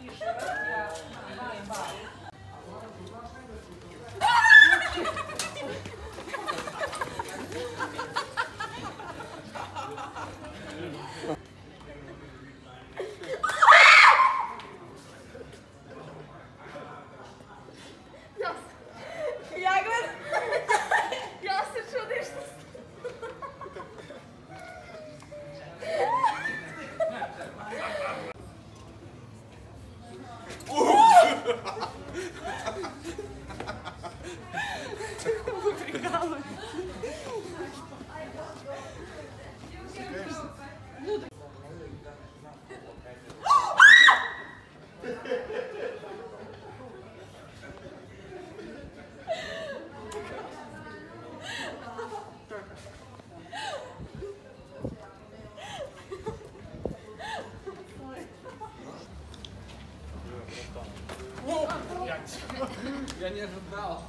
Я не ожидал.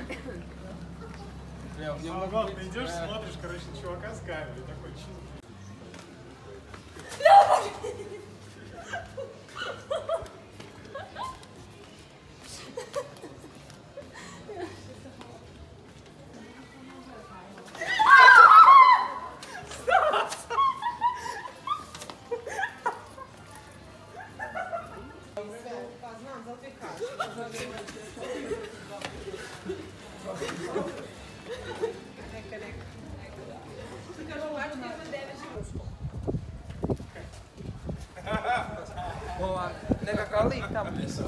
Самое ты идешь, смотришь, короче, на чувака с камерой, такой чил. Nekakav lik tamo.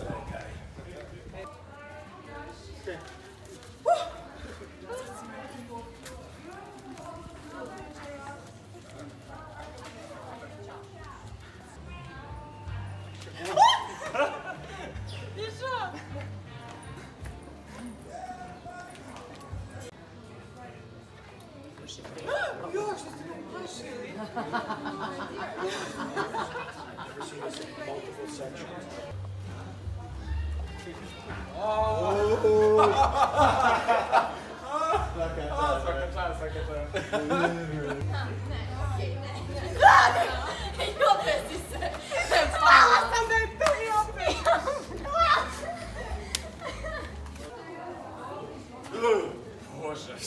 Боже.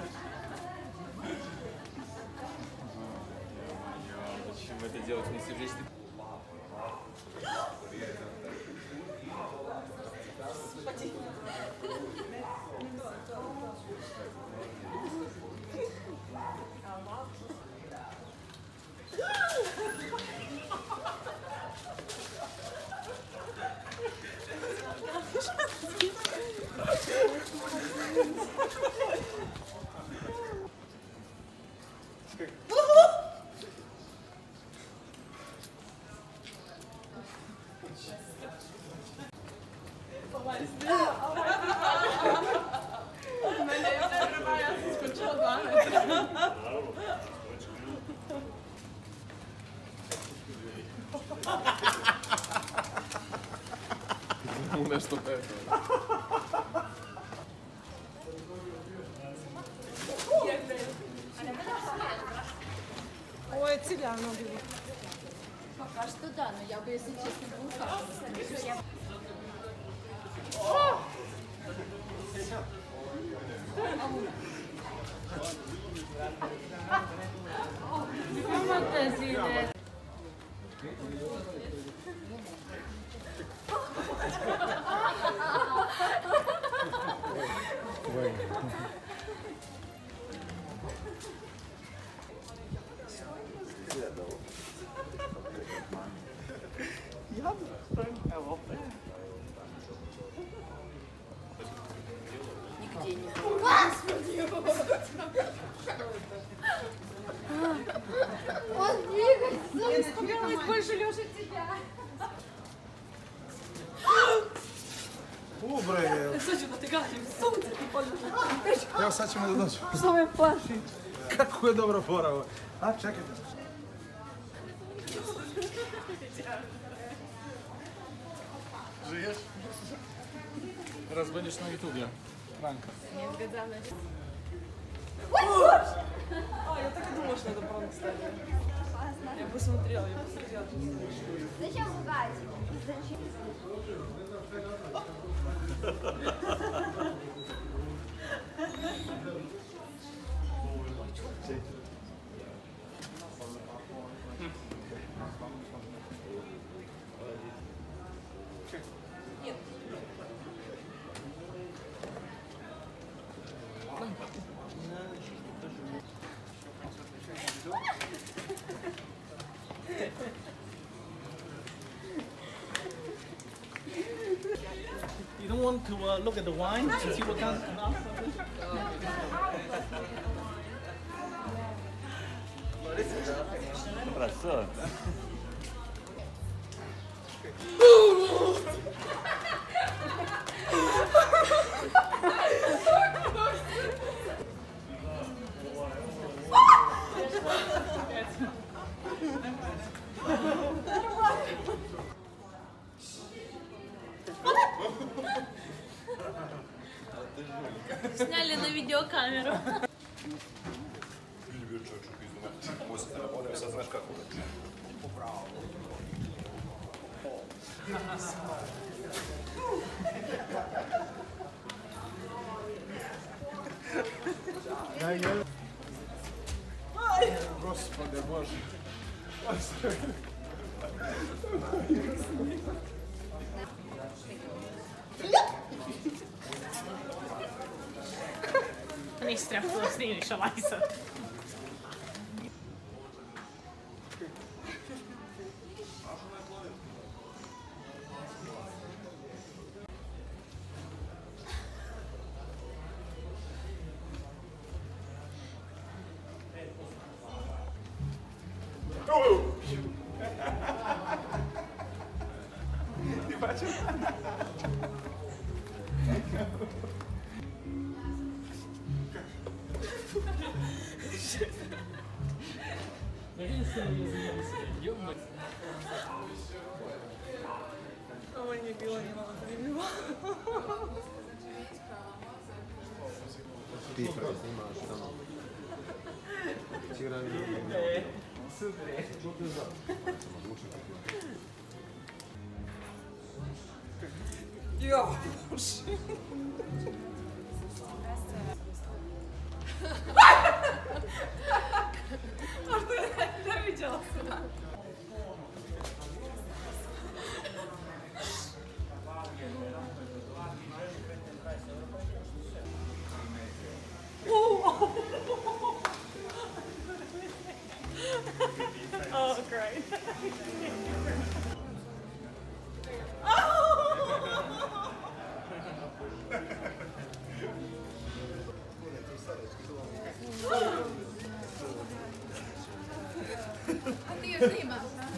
Зачем это делать? Не сидишь ты. Nešto tako. Ovo je ciljano bilo. Пока что да, но я бы, если честно, бы ушла. Нигде не было. Господи! Он двигается! Я испугалась больше, Леша, тебя. Ubre, Sad ću da te gađim, sunce ti poljubim. evo sad ćemo da dođemo. Što me plaši? Kako je dobro fora ovo. A, čekajte. Живеш? Разбудишь на ютубе. Франка. Не згадала. А, я так и думала, что это пранк, кстати. посмотрела, я посмотрела. Зачем ругать? Зачем? You don't want to look at the wine and see what comes out? Abraçou? Сняли на видеокамеру. Господи Боже. Niistä treffer snillischer Weise. Ой, не пила, не надо перебивать. Ti snimaš tamo. Ja, Boże. А что я видела? Oh, great. А ты ее снимаешь?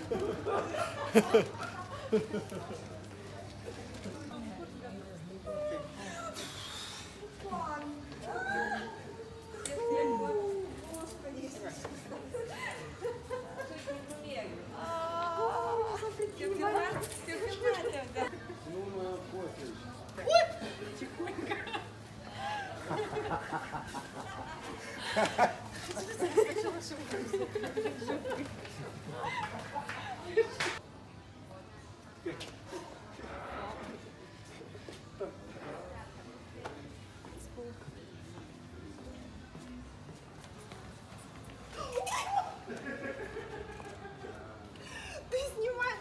Ты снимай.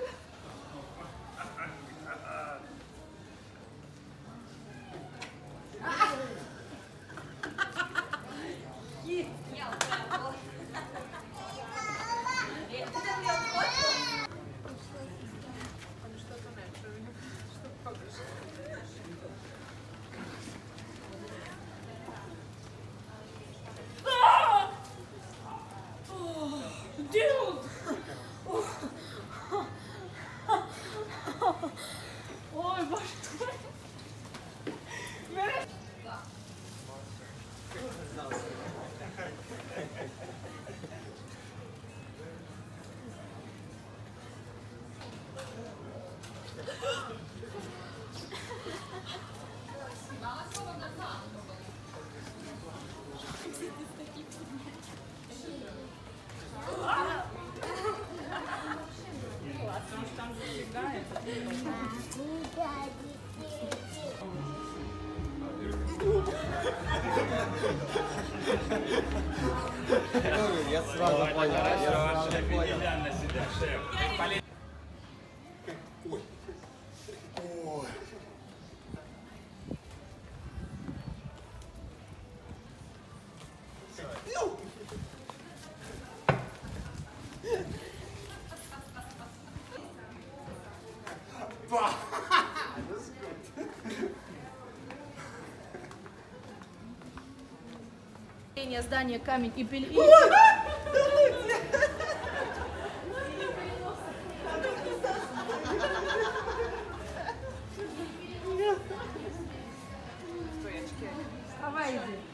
Я сразу понял. Здание камень и пель. Давай иди.